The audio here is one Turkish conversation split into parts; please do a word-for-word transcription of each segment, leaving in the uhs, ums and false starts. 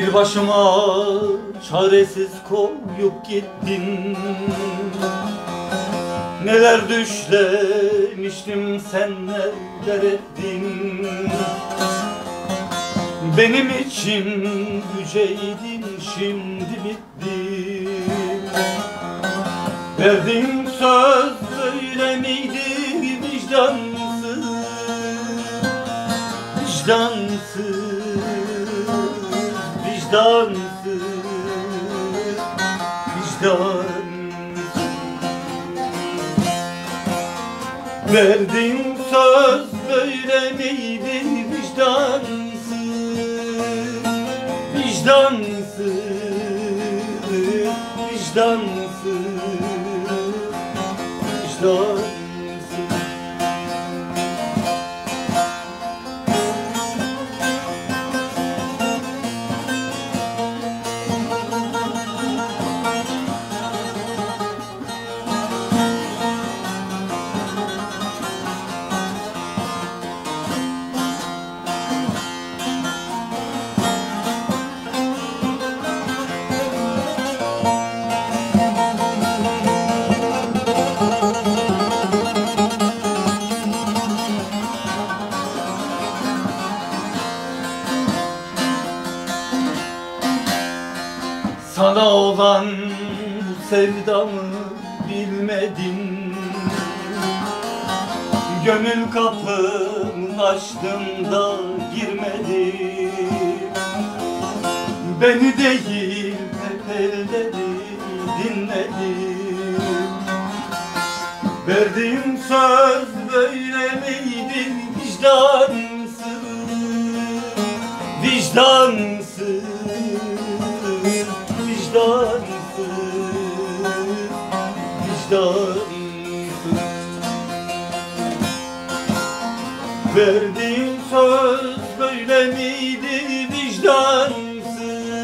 Bir başıma çaresiz koyup gittin. Neler düşlemiştim, sen neler ettin. Benim için yüceydin, şimdi bitti. Verdiğin söz böyle miydi vicdansız, vicdansız, vicdansız, vicdansız. Verdiğin söz böyle miydi vicdansız, vicdansız, vicdansız, vicdansız. Sana olan bu sevdamı bilmedin. Gönül kapımı açtım da girmedin. Beni değil hep elleri dinledin. Verdiğim söz böyle miydi vicdansız, vicdansız, vicdansız, vicdansız. Verdiğim söz böyle miydi vicdansız,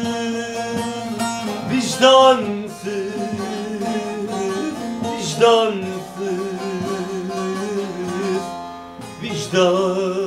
vicdansız, vicdansız, vicdansız.